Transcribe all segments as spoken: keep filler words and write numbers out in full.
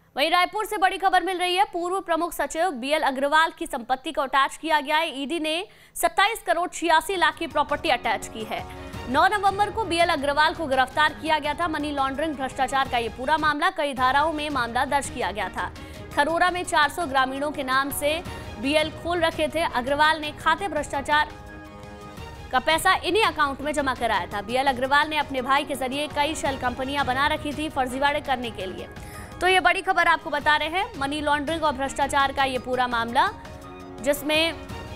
वहीं रायपुर से बड़ी खबर मिल रही है। पूर्व प्रमुख सचिव बीएल अग्रवाल की संपत्ति को अटैच किया गया है। ईडी ने सत्ताईस करोड़ छियासी लाख की प्रॉपर्टी अटैच की है। नौ नवंबर को बीएल अग्रवाल को गिरफ्तार किया गया था। मनी लॉन्ड्रिंग भ्रष्टाचार का ये पूरा मामला, कई धाराओं में मामला दर्ज किया गया था। खरोरा में चार सौ ग्रामीणों के नाम से बीएल खोल रखे थे। अग्रवाल ने खाते भ्रष्टाचार का पैसा इन्हीं अकाउंट में जमा कराया था। बीएल अग्रवाल ने अपने भाई के जरिए कई शेल कंपनियां बना रखी थी फर्जीवाड़े करने के लिए। तो ये बड़ी खबर आपको बता रहे हैं, मनी लॉन्ड्रिंग और भ्रष्टाचार का ये पूरा मामला, जिसमें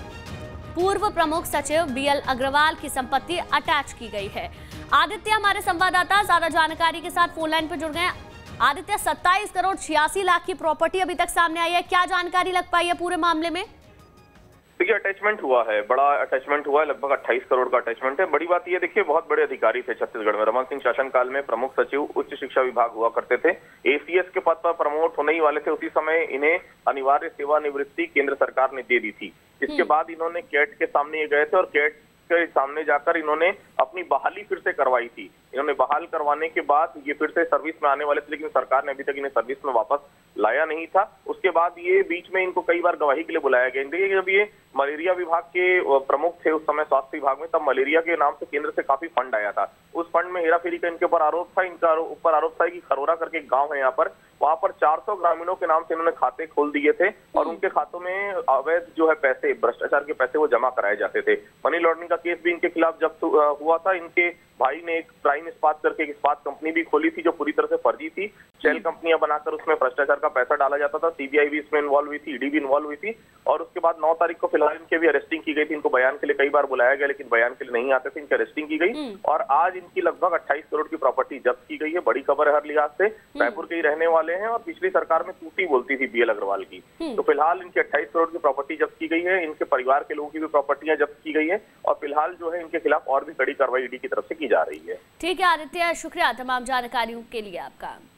पूर्व प्रमुख सचिव बीएल अग्रवाल की संपत्ति अटैच की गई है। आदित्य हमारे संवाददाता ज्यादा जानकारी के साथ फोन लाइन पर जुड़ गए। आदित्य, सत्ताईस करोड़ छियासी लाख की प्रॉपर्टी अभी तक सामने आई है, क्या जानकारी लग पाई है पूरे मामले में? देखिए, अटैचमेंट हुआ है, बड़ा अटैचमेंट हुआ है, लगभग अट्ठाईस करोड़ का अटैचमेंट है। बड़ी बात ये देखिए, बहुत बड़े अधिकारी थे छत्तीसगढ़ में। रमन सिंह शासनकाल में प्रमुख सचिव उच्च शिक्षा विभाग हुआ करते थे। एसीएस के पद पर प्रमोट होने ही वाले थे। उसी समय इन्हें अनिवार्य सेवानिवृत्ति केंद्र सरकार ने दे दी थी। इसके बाद इन्होंने कैट के सामने ये गए थे और कैट के सामने जाकर इन्होंने अपनी बहाली फिर से करवाई थी। इन्होंने बहाल करवाने के बाद ये फिर से सर्विस में आने वाले थे, लेकिन सरकार ने अभी तक इन्हें सर्विस में वापस लाया नहीं था। उसके बाद ये बीच में इनको कई बार गवाही के लिए बुलाया गया। देखिए, जब ये मलेरिया विभाग के प्रमुख थे उस समय स्वास्थ्य विभाग में, तब मलेरिया के नाम से केंद्र से काफी फंड आया था। उस फंड में हेराफेरी का इनके ऊपर आरोप था। इनका ऊपर आरोप था कि खरोरा करके एक गांव है यहाँ पर, वहां पर चार सौ ग्रामीणों के नाम से इन्होंने खाते खोल दिए थे और उनके खातों में अवैध जो है पैसे, भ्रष्टाचार के पैसे वो जमा कराए जाते थे। मनी लॉन्ड्रिंग का केस भी इनके खिलाफ जब्त हुआ था। इनके भाई ने एक प्राइम इस्पात करके एक इस्पात कंपनी भी खोली थी जो पूरी तरह से फर्जी थी। शेल कंपनियां बनाकर उसमें भ्रष्टाचार का पैसा डाला जाता था। सीबीआई भी इसमें इन्वॉल्व हुई थी, ईडी भी इन्वॉल्व हुई थी। और उसके बाद नौ तारीख को फिलहाल इनके भी अरेस्टिंग की गई थी। इनको बयान के लिए कई बार बुलाया गया, लेकिन बयान के लिए नहीं आते थे। इनकी अरेस्टिंग की गई और आज इनकी लगभग अट्ठाईस करोड़ की प्रॉपर्टी जब्त की गई है। बड़ी खबर है हर लिहाज से। रायपुर के ही रहने वाले हैं और पिछली सरकार में टूटी बोलती थी बीएल अग्रवाल की। तो फिलहाल इनकी अट्ठाईस करोड़ की प्रॉपर्टी जब्त की गई है। इनके परिवार के लोगों की भी प्रॉपर्टियां जब्त की गई है और फिलहाल जो है इनके खिलाफ और भी कड़ी कार्रवाई ईडी की तरफ से की जा रही है। ठीक है आदित्य, शुक्रिया तमाम जानकारियों के लिए आपका।